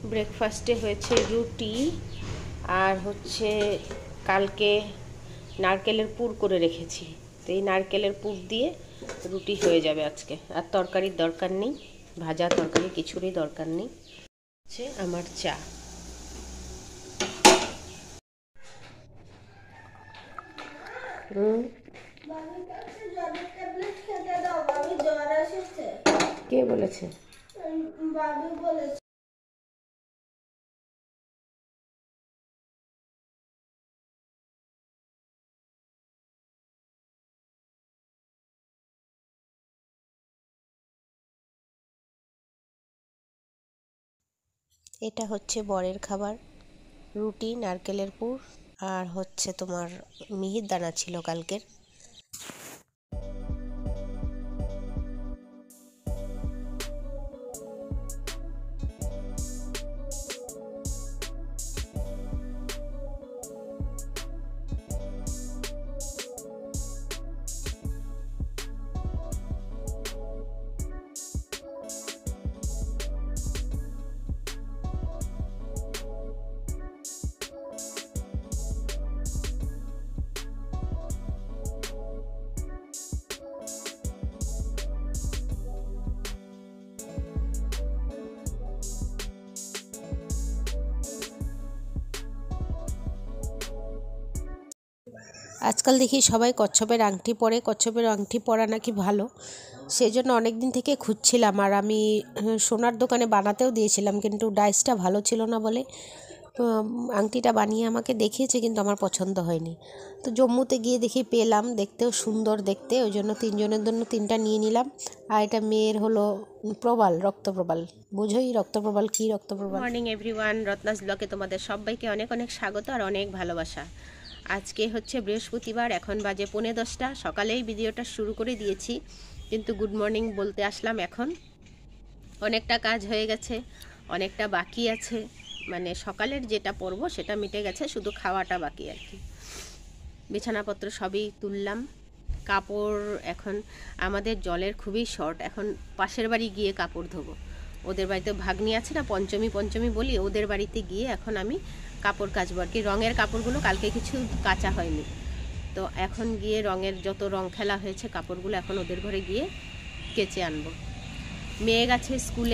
ব্রেকফাস্টে হয়েছে রুটি আর হচ্ছে কালকে নারকেলের পুর করে রেখেছি, তো এই নারকেলের পুর দিয়ে রুটি হয়ে যাবে আজকে। আর তরকারির দরকার নেই, ভাজা তরকারি কিছুরই দরকার নেই। হচ্ছে আমার চা। কে বলেছে? এটা হচ্ছে বরের খাবার, রুটি, নারকেলের পুর আর হচ্ছে তোমার মিহির দানা ছিল কালকের। আজকাল দেখি সবাই কচ্ছপের আংটি পরে, কচ্ছপের আংটি পরা নাকি ভালো, সেই জন্য অনেক দিন থেকে খুঁজছিলাম। আর আমি সোনার দোকানে বানাতেও দিয়েছিলাম, কিন্তু ডাইসটা ভালো ছিল না বলে আংটিটা বানিয়ে আমাকে দেখিয়েছে, কিন্তু আমার পছন্দ হয়নি। তো জম্মুতে গিয়ে দেখি পেলাম, দেখতেও সুন্দর দেখতে, ওই জন্য তিনজনের জন্য তিনটা নিয়ে নিলাম। আর এটা মেয়ের হলো প্রবাল, রক্তপ্রবাল, বুঝোই রক্তপ্রবাল কি? রক্তপ্রবাল। মর্নিং এভরিওয়ান, রত্নাস ব্লগে তোমাদের সবাইকে অনেক অনেক স্বাগত আর অনেক ভালোবাসা। আজকে হচ্ছে বৃহস্পতিবার, এখন বাজে 10:45। সকালেই ভিডিওটা শুরু করে দিয়েছি, কিন্তু গুড মর্নিং বলতে আসলাম এখন। অনেকটা কাজ হয়ে গেছে, অনেকটা বাকি আছে, মানে সকালের যেটা পড়বো সেটা মিটে গেছে, শুধু খাওয়াটা বাকি আর কি। বিছানাপত্র সবই তুললাম, কাপড় এখন আমাদের জলের খুবই শর্ট, এখন পাশের বাড়ি গিয়ে কাপড় ধোবো। ওদের বাড়িতে ভাগ্নি আছে না, পঞ্চমী বলি, ওদের বাড়িতে গিয়ে এখন আমি কাপড় কাচবো আর কি। রঙের কাপড়গুলো কালকে কিছু কাচা হয়নি, তো এখন গিয়ে রঙের যত রং খেলা হয়েছে কাপড়গুলো এখন ওদের ঘরে গিয়ে কেচে আনবো। মেয়ে গেছে স্কুলে,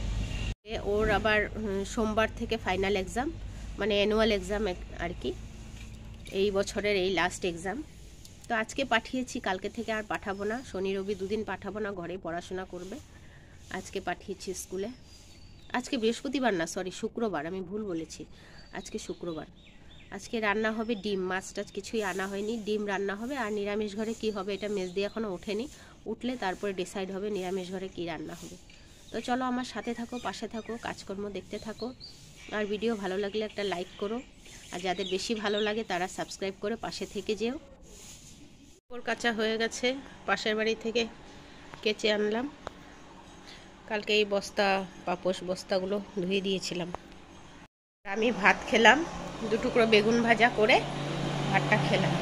ওর আবার সোমবার থেকে ফাইনাল এক্সাম, মানে অ্যানুয়াল এক্সাম আর কি, এই বছরের এই লাস্ট এক্সাম। তো আজকে পাঠিয়েছি, কালকে থেকে আর পাঠাবো না, শনি রবি দুদিন পাঠাবো না, ঘরে পড়াশোনা করবে। আজকে পাঠিয়েছি স্কুলে। আজকে বৃহস্পতিবার না, সরি শুক্রবার, আমি ভুল বলেছি, আজকে শুক্রবার। আজকে রান্না হবে ডিম, মাছ টাছ কিছুই আনা হয়নি, ডিম রান্না হবে। আর নিরামিষ ঘরে কি হবে এটা মেজ দিয়ে এখনও ওঠেনি, উঠলে তারপরে ডিসাইড হবে নিরামিষ ঘরে কি রান্না হবে। তো চলো আমার সাথে থাকো, পাশে থাকো, কাজকর্ম দেখতে থাকো। আর ভিডিও ভালো লাগলে একটা লাইক করো, আর যাদের বেশি ভালো লাগে তারা সাবস্ক্রাইব করে পাশে থেকে যেও। কাপড় কাচা হয়ে গেছে, পাশের বাড়ি থেকে কেচে আনলাম। কালকে এই পাপোশ বস্তাগুলো ধুয়ে দিয়েছিলাম। আমি ভাত খেলাম, 2 টুকরো বেগুন ভাজা করে ভাতটা খেলাম।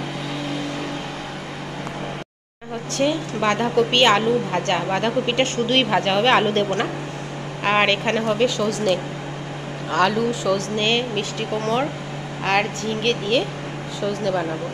হচ্ছে বাঁধাকপি আলু ভাজা, বাঁধাকপিটা শুধুই ভাজা হবে, আলু দেব না। আর এখানে হবে সজনে, আলু, সজনে, মিষ্টি কুমড় আর ঝিঙে দিয়ে সজনে বানাবো।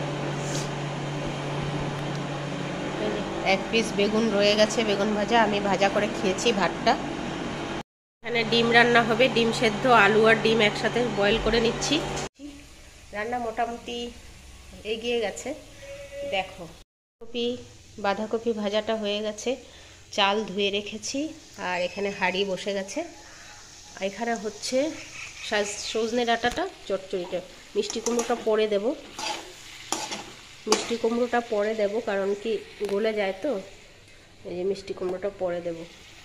1 পিস বেগুন রয়ে গেছে, বেগুন ভাজা আমি ভাজা করে খেয়েছি ভাতটা। এখানে ডিম রান্না হবে, ডিম সেদ্ধ, আলু আর ডিম একসাথে বয়েল করে নিচ্ছি। রান্না মোটামুটি এগিয়ে গেছে, দেখো। বাঁধাকপি ভাজাটা হয়ে গেছে, চাল ধুয়ে রেখেছি, আর এখানে হাঁড়ি বসে গেছে। এখানে হচ্ছে সজনে ডাঁটাটা চচ্চড়িটা, মিষ্টি কুমড়োটা পরে দেব, মিষ্টি কুমড়োটা পরে দেব, কারণ কি গলে যায় তো, এই যে মিষ্টি কুমড়োটা পরে দেব।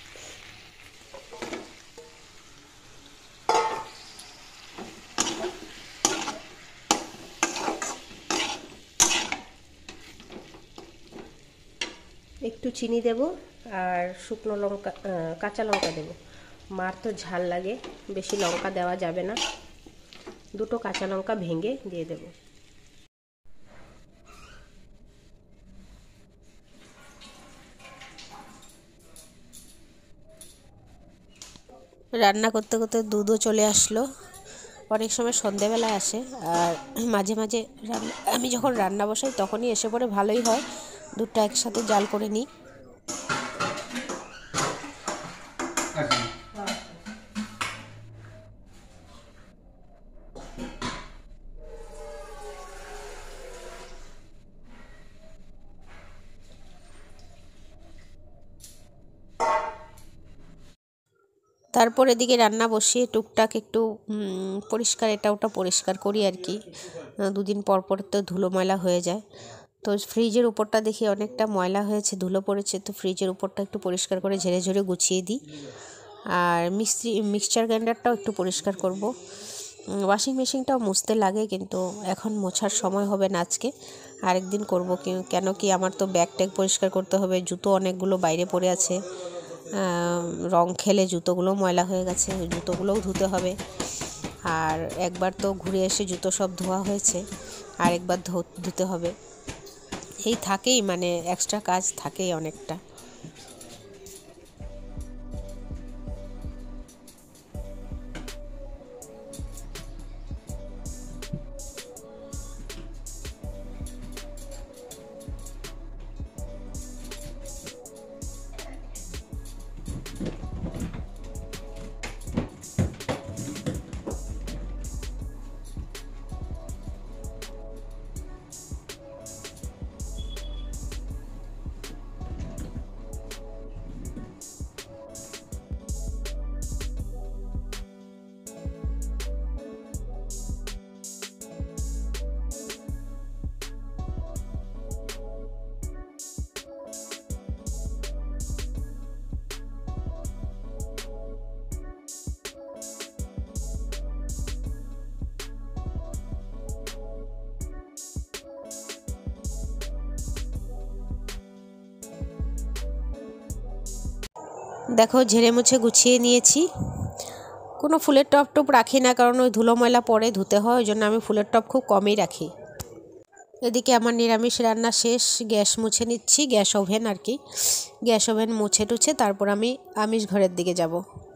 একটু চিনি দেব আর শুকনো লঙ্কা, কাঁচা লঙ্কা দেব। মার তো ঝাল লাগে, বেশি লঙ্কা দেওয়া যাবে না, 2টো কাঁচা লঙ্কা ভেঙে দিয়ে দেব। রান্না করতে করতে দুধও চলে আসলো। অনেক সময় সন্ধেবেলায় আসে, আর মাঝে মাঝে আমি যখন রান্না বসাই তখনই এসে পড়ে, ভালোই হয়। দুধটা একসাথে জাল করে নিই। তারপর এদিকে রান্না বসিয়ে টুকটাক একটু পরিষ্কার, এটা ওটা পরিষ্কার করি আর কি। দুদিন পর পর তো ধুলো ময়লা হয়ে যায়। তো ফ্রিজের উপরটা দেখি অনেকটা ময়লা হয়েছে, ধুলো পড়েছে, তো ফ্রিজের উপরটা একটু পরিষ্কার করে ঝেড়ে ঝেড়ে গুছিয়ে দিই। আর মিক্সচার গ্রাইন্ডারটাও একটু পরিষ্কার করব। ওয়াশিং মেশিনটাও মুছতে লাগে, কিন্তু এখন মোছার সময় হবে না আজকে, আরেকদিন করব। কেন কি আমার তো ব্যাগ ট্যাগ পরিষ্কার করতে হবে, জুতো অনেকগুলো বাইরে পড়ে আছে, রং খেলে জুতোগুলো ময়লা হয়ে গেছে, ওই জুতোগুলোও ধুতে হবে। আর একবার তো ঘুরে এসে জুতো সব ধোয়া হয়েছে, আর একবার ধুতে হবে। এই থাকেই, মানে এক্সট্রা কাজ থাকেই অনেকটা। দেখো ঝেড়ে মুছে গুছিয়ে নিয়েছি। কোনো ফুলের টপ টপ রাখি না, কারণ ওই ধুলো ময়লা পরে ধুতে হয়, ওই জন্য আমি ফুলের টপ খুব কমই রাখি। এদিকে আমার নিরামিষ রান্না শেষ, গ্যাস মুছে নিচ্ছি, গ্যাস ওভেন আর কি। গ্যাস ওভেন মুছে টুছে তারপর আমি আমিষ ঘরের দিকে যাব।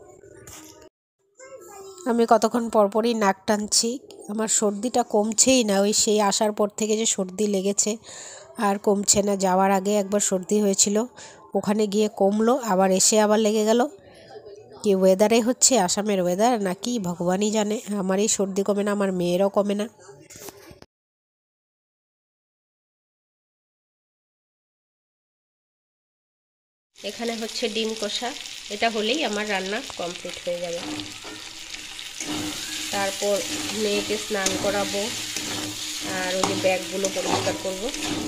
আমি কতক্ষণ পরপরই নাক টানছি, আমার সর্দিটা কমছেই না। ওই সেই আসার পর থেকে যে সর্দি লেগেছে আর কমছে না। যাওয়ার আগে একবার সর্দি হয়েছিল, ওখানে গিয়ে কমলো, আবার এসে আবার লেগে গেল। কি ওয়েদারে হচ্ছে, আসামের ওয়েদার নাকি ভগবানই জানে। আমার এই সর্দি কমে না, আমার মেয়েরও কমে না। এখানে হচ্ছে ডিম কষা, এটা হলেই আমার রান্না কমপ্লিট হয়ে যাবে। তারপর মেয়েকে স্নান করাবো, আর ওই যে ব্যাগগুলো পরিষ্কার করব।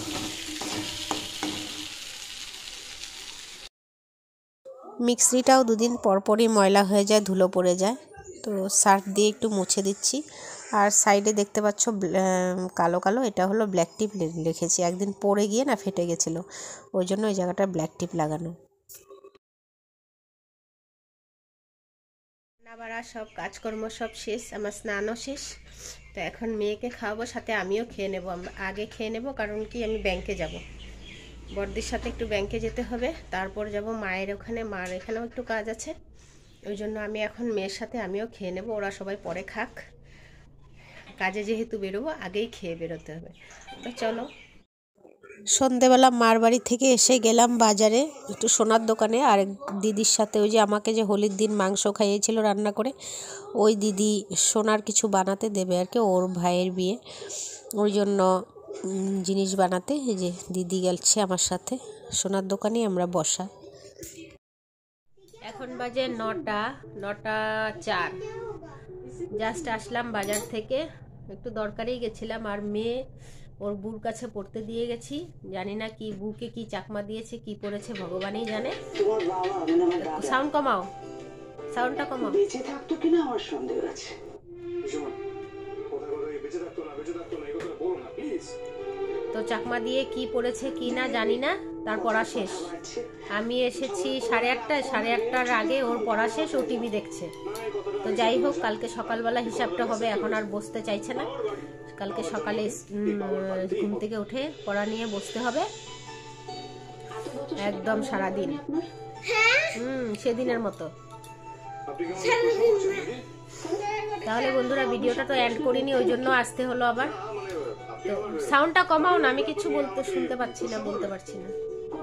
মিক্সিটাও দুদিন পরপরই ময়লা হয়ে যায়, ধুলো পড়ে যায়, তো সার্ফ দিয়ে একটু মুছে দিচ্ছি। আর সাইডে দেখতে পাচ্ছ কালো কালো, এটা হলো ব্ল্যাক টিপ লিখেছি, একদিন পড়ে গিয়ে না ফেটে গেছিলো, ওই জন্য ওই জায়গাটা ব্ল্যাক টিপ লাগানো। রান্নাবাড়া সব কাজকর্ম সব শেষ, আমার স্নানও শেষ। তো এখন মেয়েকে খাওয়াবো, সাথে আমিও খেয়ে নেবো। আগে খেয়ে নেবো, কারণ কি আমি ব্যাংকে যাব, বড়দির সাথে একটু ব্যাংকে যেতে হবে, তারপর যাব মায়ের ওখানে, মার এখানেও একটু কাজ আছে। ওই জন্য আমি এখন মেয়ের সাথে আমিও খেয়ে নেবো, ওরা সবাই পরে খাক। কাজে যেহেতু বেরোবো, আগেই খেয়ে বেরোতে হবে। তো চলো। সন্ধেবেলা মার বাড়ি থেকে এসে গেলাম বাজারে, একটু সোনার দোকানে। আর দিদির সাথে, ওই যে আমাকে যে হোলির দিন মাংস খাইয়েছিল রান্না করে, ওই দিদি সোনার কিছু বানাতে দেবে আর কি, ওর ভাইয়ের বিয়ে, ওই জন্য জিনিস বানাতে এই যে দিদি গেছে আমার সাথে। সোনার দোকানে আমরা বসা। এখন বাজে 9টা 4। জাস্ট আসলাম বাজার থেকে, একটু দরকারেই গেছিলাম। আর মেয়ে ওর বুর কাছে পড়তে দিয়ে গেছি, জানি না কি বুকে কি চাকমা দিয়েছে, কি পড়েছে ভগবানই জানে। সাউন্ড কমাও, সাউন্ডটা কমাও। বেঁচে থাকতো কিনা আমার সন্দেহ আছে। তো চাকমা দিয়ে কি পড়েছে কি না জানি না, তার পড়া শেষ। আমি এসেছি 8:30, 8:30টার আগে ওর পড়া শেষ, ও টিভি দেখছে। তো যাই হোক, কালকে সকালবেলা হিসাবটা হবে, এখন আর বসতে চাইছে না। কালকে সকালে ঘুম থেকে উঠে পড়া নিয়ে বসতে হবে একদম সারাদিন, সেদিনের মতো। তাহলে বন্ধুরা ভিডিওটা তো এন্ড করিনি, ওই জন্য আসতে হলো আবার। তো সাউন্ডটা কমাও না, আমি কিছু শুনতে পাচ্ছি না, বলতে পারছি না।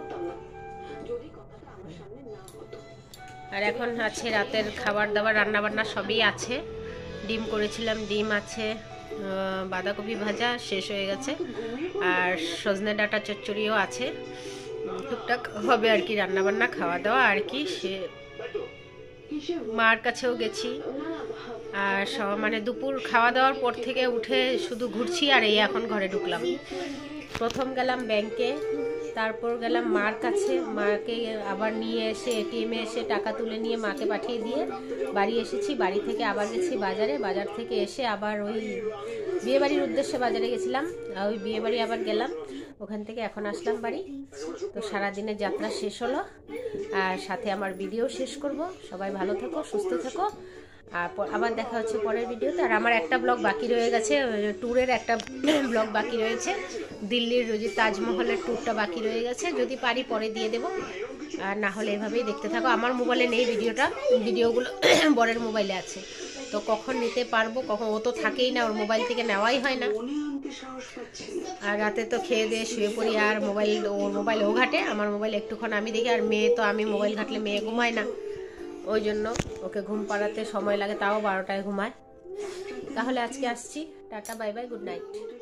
আর এখন আছে রাতের খাবার দাবার, রান্না বান্না সবই আছে। ডিম করেছিলাম, ডিম আছে, বাঁধাকপি ভাজা শেষ হয়ে গেছে, আর সজনে ডাঁটা চচ্চড়িও আছে। টুকটাক হবে আর কি রান্না বান্না, খাওয়া দাওয়া আর কি। সে মার কাছেও গেছি, আর মানে দুপুর খাওয়া দাওয়ার পর থেকে উঠে শুধু ঘুরছি, আর এই এখন ঘরে ঢুকলাম। প্রথম গেলাম ব্যাংকে, তারপর গেলাম মার কাছে, মাকে আবার নিয়ে এসে এটিএমে এসে টাকা তুলে নিয়ে মাকে পাঠিয়ে দিয়ে বাড়ি এসেছি। বাড়ি থেকে আবার গেছি বাজারে, বাজার থেকে এসে আবার ওই বিয়েবাড়ির উদ্দেশ্যে বাজারে গেছিলাম, ওই বিয়েবাড়ি আবার গেলাম, ওখান থেকে এখন আসলাম বাড়ি। তো সারাদিনের যাত্রা শেষ হলো, আর সাথে আমার ভিডিও শেষ করব। সবাই ভালো থেকো, সুস্থ থেকো, আর আবার দেখা হচ্ছে পরের ভিডিওতে। আর আমার একটা ব্লগ বাকি রয়ে গেছে, ট্যুরের একটা ব্লগ বাকি রয়েছে, দিল্লির যে তাজমহলের ট্যুরটা বাকি রয়ে গেছে। যদি পারি পরে দিয়ে দেবো, আর না হলে এভাবেই দেখতে থাকো। আমার মোবাইলে নেই ভিডিওগুলো বরের মোবাইলে আছে, তো কখন নিতে পারবো, কখন ও তো থাকেই না, ওর মোবাইল থেকে নেওয়াই হয় না। আর রাতে তো খেয়ে দিয়ে শুয়ে পড়ি, আর ওর মোবাইল ও ঘাটে, আমার মোবাইল একটুক্ষণ আমি দেখি। আর মেয়ে তো, আমি মোবাইল ঘাটলে মেয়ে ঘুমায় না, ওই জন্য ওকে ঘুম পাড়াতে সময় লাগে, তাও 12টায় ঘুমায়। তাহলে আজকে আসছি, tata, bye bye, good night.